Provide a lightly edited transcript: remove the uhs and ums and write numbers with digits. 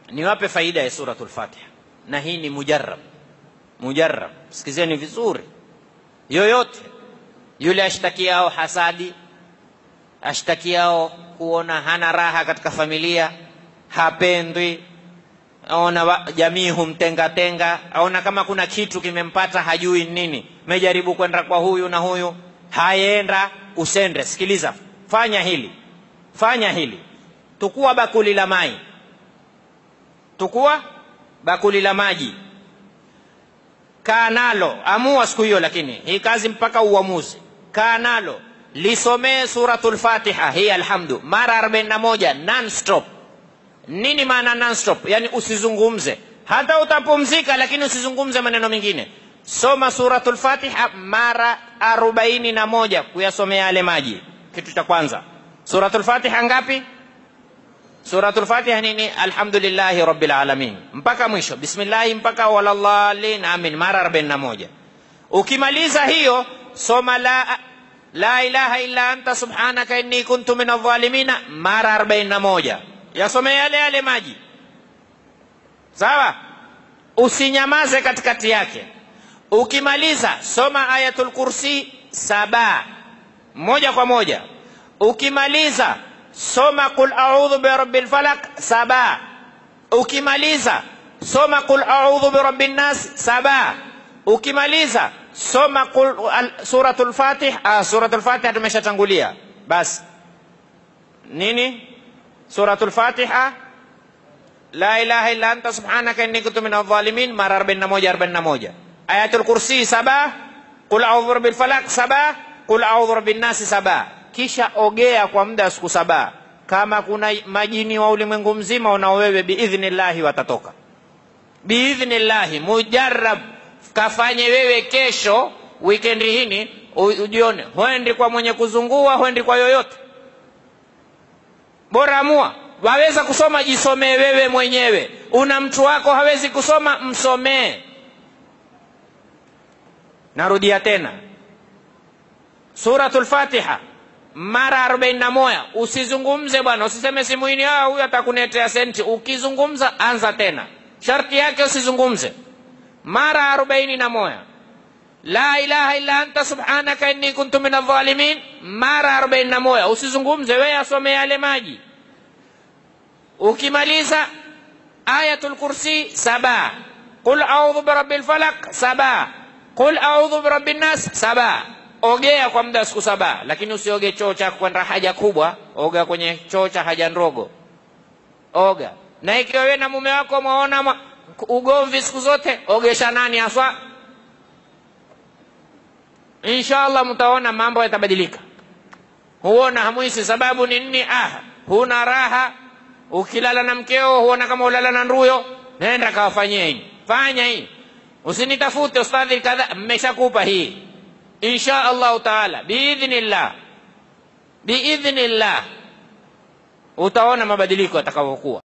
niwape faida ya suratul Fatiha, na hii ni mujarrab. Sikizeni vizuri. Yoyote yule ashtakiao hasadi, ashtakiao kuona hana raha katika familia, hapendwi, aona jamii humtenga, aona kama kuna kitu kimempata hajui nini, mejaribu kwenda kwa huyu na huyu haenda, usende. Sikiliza, fanya hili. Tukua bakuli la maji, kaa nalo, amua siku hiyo, lakini hii kazi mpaka uamuzi. Kaa nalo, lisomee suratul Fatiha hii alhamdu mara 41 non-stop. Nini maana non-stop? Yani usizungumze, hata utapumzika lakini usizungumze maneno mengine. Soma suratul Fatiha mara 41 kuyasomea yale maji. Kitu cha kwanza, suratul Fatiha ngapi? Suratul Fatiha nini? Alhamdulillahi rabbil alamin mpaka mwisho, bismillah mpaka walallalin amin mara 41. Ukimaliza hiyo, soma la ilaha illa anta subhanaka inni kuntu minadh dhalimin mara 41. Yasome yale maji, sawa? Usinyamaze katikati yake. Ukimaliza, soma ayatul kursi 7 moja kwa moja. Ukimaliza, soma qul a'udhu birabbil falaq 7. Ukimaliza, soma qul a'udhu birabbin nas 7. Ukimaliza, soma suratul Fatiha. Suratul Fatiha tumeshatangulia. Bas nini? Suratul Fatiha, la ilaha illa anta subhanaka inni kuntu minadh dhalimin mara 41. Ayatul kursi 7, qul a'udhu birabbil falaq 7, qul a'udhu birabbin nas 7. Kisha ogea kwa muda wa siku 7. Kama kuna majini wa ulimwengu mzima unao wewe, biidhnillah watatoka. Biidhnillah, mujarrab. Kafanye wewe kesho, weekend hii, ujione. Huendi kwa mwenye kuzungua, huendi kwa yoyote. Bora amua. Waweza kusoma, jisomee wewe mwenyewe. Una mtu wako hawezi kusoma, msomee. Narudia tena, suratul Fatiha mara 41. Usizungumze bwana, usiseme simu hii huyu atakunetea senti. Ukizungumza anza tena, sharti yake usizungumze. Mara 41. La ilaha illa anta subhanaka inni kuntu minadh dhalimin mara 41. Usizungumze, wewe asome yale maji. Ukimaliza, ayatul kursi 7, qul a'udhu birabbil falaq 7, qul a'udhu birabbin nas 7. Ogea kwa muda siku 7, lakini usioge choo cha kwenda haja kubwa, oga kwenye choo cha haja ndogo. Oga. Na ikiwa wewe na mume wako mwaona ugomvi siku zote, ogesha nani haswa? Inshallah mtaona mambo yatabadilika. Huona hamuisi, sababu ni nini? Huna raha. Ukilala na mkeo huona kama ulala na nduyo, nenda kawafanyie hii. Fanya hii. Usinitafute ustadhi kadha, mmeshakupa hii. Insha Allah taala, biidhnillah utaona mabadiliko yatakayokuwa.